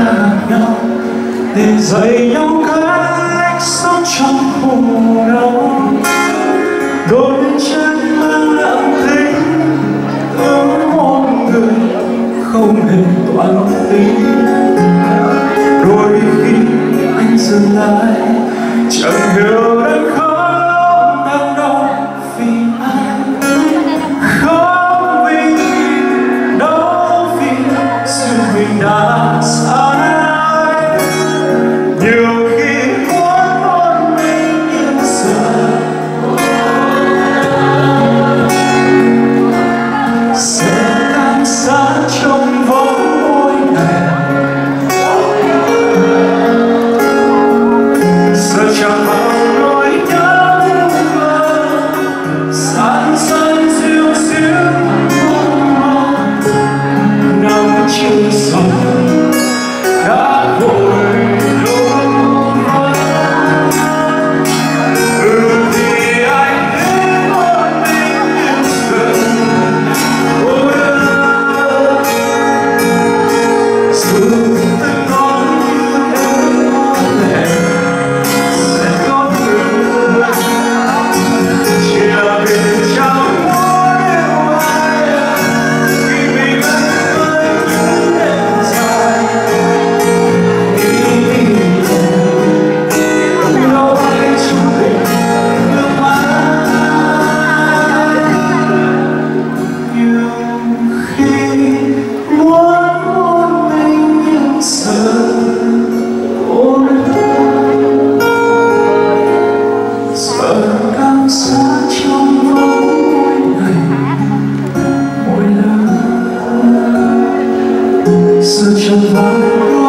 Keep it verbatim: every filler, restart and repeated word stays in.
gặp nhau để dạy nhau cách sống trong khổ đau. Đôi chân mang lặng thinh hướng một người không hề toan tính. Đôi khi anh dừng lại chẳng hiểu đang khóc đang đau vì ai, không vì đâu vì sự mình đã xa ai. Nhiều khi muốn một mình nhưng giờ sẽ cảm giác trong vòng môi này. Giờ chẳng bao nỗi nhớ thương vỡ san san dịu dịu nằm trên sông đã vội luôn vỡ. Ừ thì anh đến một mình nhưng dần cô đơn. Dù từng nói như em có lẽ sẽ có người chỉ là vì chẳng muốn yêu ai khi mình vẫn với những đêm dài. Lâu hay chung tình nước mắt nhiều khi muốn một mình nhưng giờ cô đơn. Giờ cảm giác trong vòng này mỗi lần giờ chẳng vắng.